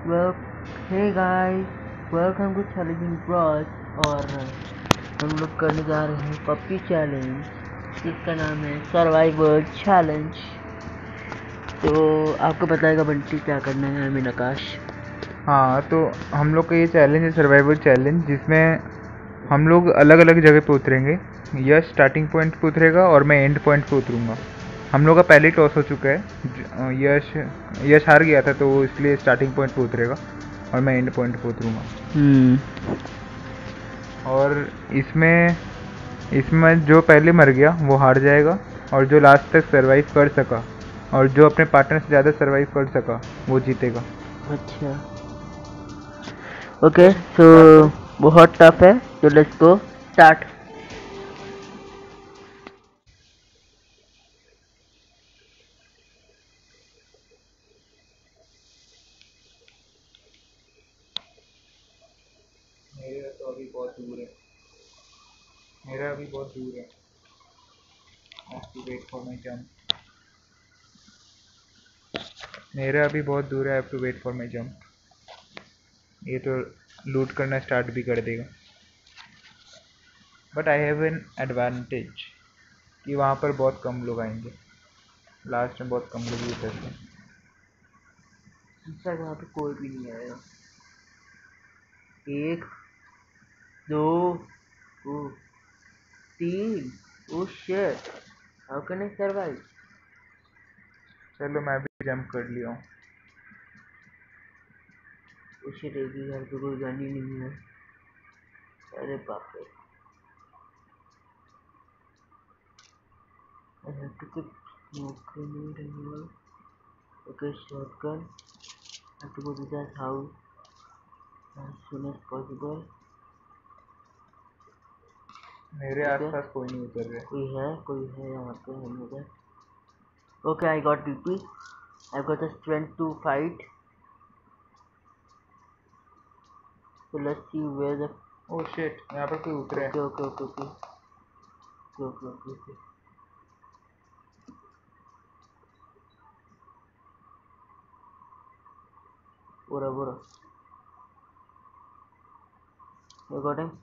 Well, hey guys, welcome to Challenging Bros और हम लोग करने जा रहे हैं पबजी चैलेंज जिसका नाम है सर्वाइवल चैलेंज। तो आपको बताएगा बंटी क्या करना है। मैं आकाश। हाँ, तो हम लोग का ये चैलेंज है सर्वाइवल चैलेंज, जिसमें हम लोग अलग अलग जगह पे उतरेंगे। यश स्टार्टिंग पॉइंट पे उतरेगा और मैं एंड पॉइंट पे उतरूँगा। हम लोग का पहले ही टॉस हो चुका है। यश हार गया था, तो वो इसलिए स्टार्टिंग पॉइंट पे उतरेगा और मैं एंड पॉइंट पे उतरूँगा। और इसमें जो पहले मर गया वो हार जाएगा, और जो लास्ट तक सर्वाइव कर सका और जो अपने पार्टनर से ज़्यादा सर्वाइव कर सका वो जीतेगा। अच्छा, ओके, तो बहुत टफ है, तो लेट्स गो स्टार्ट। मेरा तो अभी बहुत दूर है। मेरा अभी बहुत दूर है। I have to wait for my jump. मेरा अभी बहुत दूर है। I have to wait for my jump. ये तो लूट करना स्टार्ट भी कर देगा। But I have an advantage कि वहाँ पर बहुत कम लोग आएंगे। लास्ट में बहुत कम लोग ही उतरते हैं। वहाँ पे कोई भी नहीं आएगा। 1 2 3। Oh shit, how can I survive? चलो, मैं भी जंप कर लिया हूँ। उस शिट, एक भी घर पे कोई गन ही नहीं है। अरे बाप रे। I have to keep smoking it and all. Okay, shotgun. I have to go to that house as soon as possible. मेरे आसपास कोई नहीं उतर रहा। कोई है यहाँ पे। हम उधर। Okay, I got DP. I've got the strength to fight. So let's see where the. Oh shit, यहाँ पर कोई उतरा है। Okay. Bora. You got him?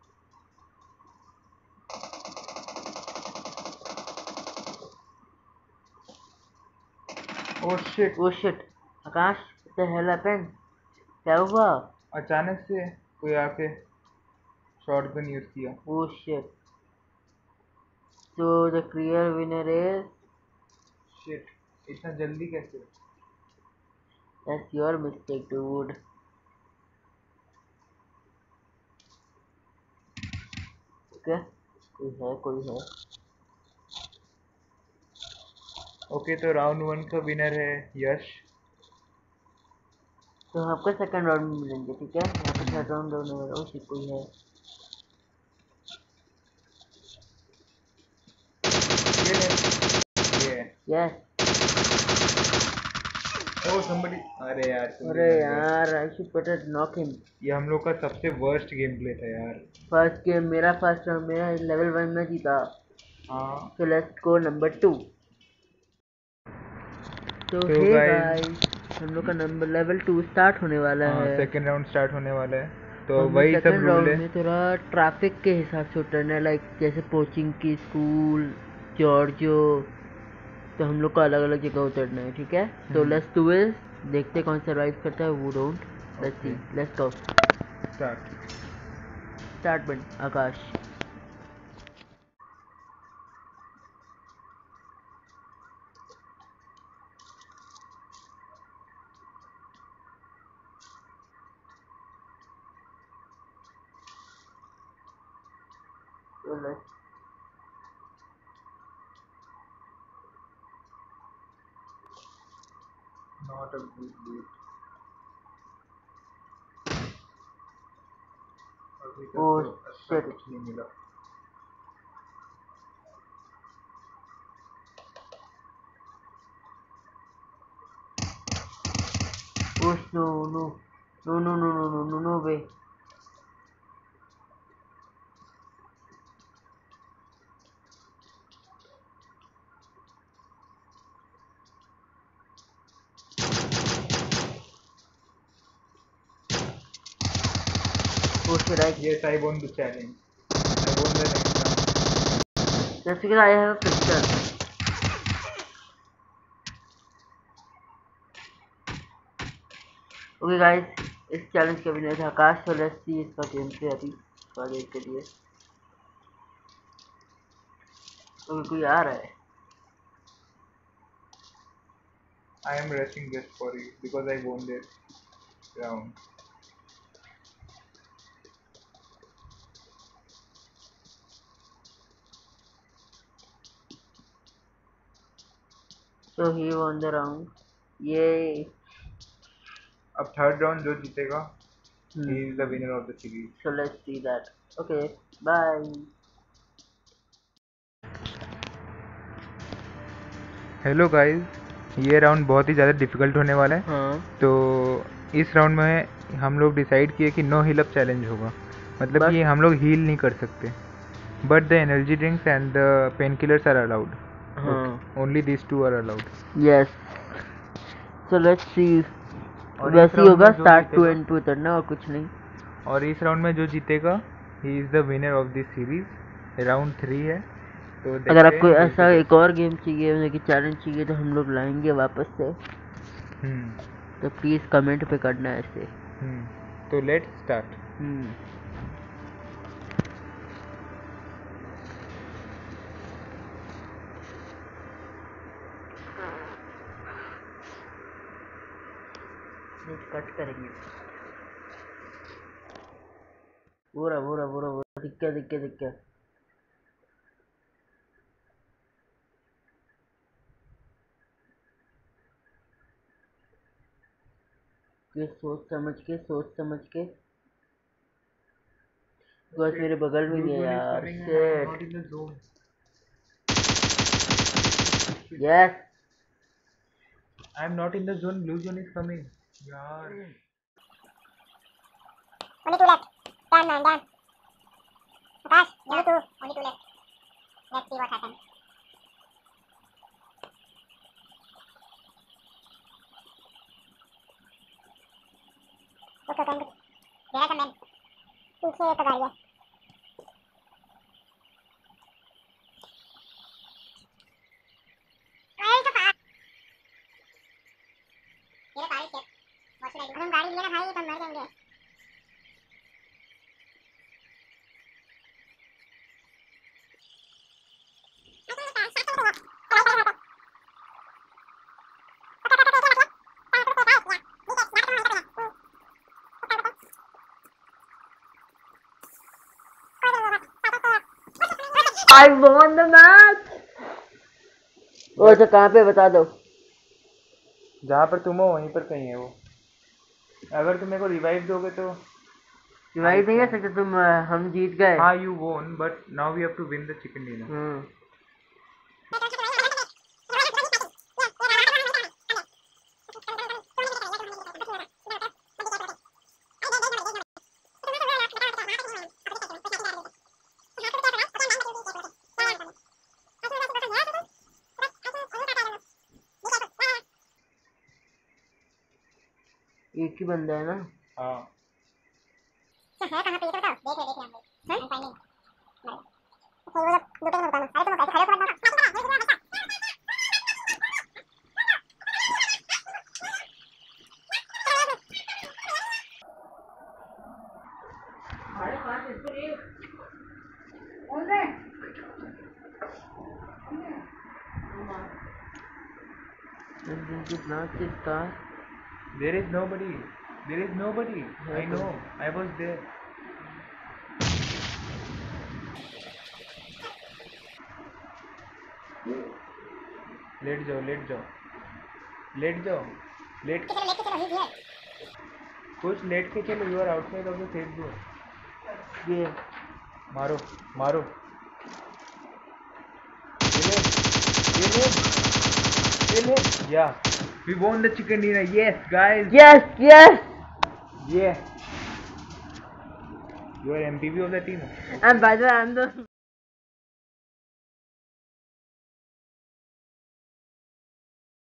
Oh shit, Akash, what the hell happened? क्या हुआ? अचानक से कोई आके शॉटगन यूज किया। Oh shit. So the clear winner is. Shit, इतना जल्दी कैसे? That's your mistake, dude. Okay, कोई है। ओके, तो राउंड 1 का विनर है यश। तो आपको सेकंड राउंड में मिलेंगे, ठीक है? यहाँ पे थर्ड राउंड होने वाला। ओह शिट, कोई है। Yes. ओह somebody, अरे यार, I should better knock him. ये हम लोग का सबसे वर्स्ट गेम प्ले था यार। फर्स्ट गेम मेरा, फर्स्ट राउंड मेरा, लेवल 1 में जीता। हाँ, तो लेट्स गो नंबर 2। तो हे गाइस, हम लोग का नंबर लेवल 2 स्टार्ट होने वाला है। सेकंड राउंड स्टार्ट होने वाला है, तो हमें वही सब सेकंड रूल राउंड है। में थोड़ा ट्रैफिक के हिसाब से उतरना है, लाइक जैसे कोचिंग की स्कूल, जॉर्जियो। तो हम लोग को अलग अलग जगह उतरना है, ठीक है? तो लेट्स डू इट। देखते कौन सर्वाइव करता है, वो don't. Let's see, let's go. Start बन Akash. So let's. Not a good loot. अभी तक Oh तो अच्छा shit. कुछ नहीं मिला। Oh no way. Oh shit, Yes, I won the challenge. I won the next round. that's because I have a picture. Okay guys, इस challenge का winner था आकाश। तो लेट्स सी इसका गेम प्ले अभी थोड़ा देर के लिए। तो कोई आ रहा है। I am rushing just for you because I won this round. So he won the round. Yay. अब थर्ड राउंड जो जीतेगा he is the winner of the series. So let's see that. Okay, bye. Hello guys, ये round बहुत ही ज़्यादा difficult होने वाला है। हाँ। तो इस राउंड में हम लोग डिसाइड किए कि नो हील अप चैलेंज होगा, मतलब कि हम लोग हील नहीं कर सकते, but the energy drinks and the painkillers are allowed. Only this two are allowed. Yes, so let's see. वैसे ही होगा, स्टार्ट टू एंड टू उतरना और कुछ नहीं। और इस राउंड में जो जीतेगा he is the winner of this series. Round 3 है। तो अगर आपको ऐसा एक और गेम चाहिए, मतलब कि चैलेंज चाहिए, तो हम लोग लाएंगे वापस से। तो प्लीज़ कमेंट पे करना है ऐसे। तो लेट्स स्टार्ट। कट करेंगे। बोरा बोरा बोरा बोरा दिक्कत दिक्कत दिक्कत। ये सोच समझ के बस मेरे बगल में ही है यार। Yes, I am not in the zone, blue zone is coming यार। Only two left. Done, man, done. Akash, only two left. Let's see what happens. Look, there are some men. पीछे एक गाड़ी है। मेरे गाड़ी चेक। हम गाड़ी लिए ना भाई, तो मर जाएंगे। I won the match. वो तो कहाँ पे बता दो। जहाँ पर तुम हो वहीं पर कहीं है वो। अगर तुम मेरे को रिवाइव दोगे तो रिवाइव नहीं कर सकते तुम। हम जीत गए। हाँ, you won, but now we have to win the chicken dinner. एक ही बंदा है ना। हाँ, है कहाँ पे ये तो बताओ। देख रहे हम लोग। फाइंडिंग। वो लोग दो पे बताना। अरे तुम खड़े हो मत। there is nobody. There is nobody. I know. I was there. लेट जाओ, लेट जाओ, लेट जाओ, लेट। कुछ लेट के चलो। You are outside of the safe zone. ये मारो मारो। Yeah, we won the chicken dinner. Yes, guys. yes yes. Yeah. You are MVP of the team. And by the way, I'm the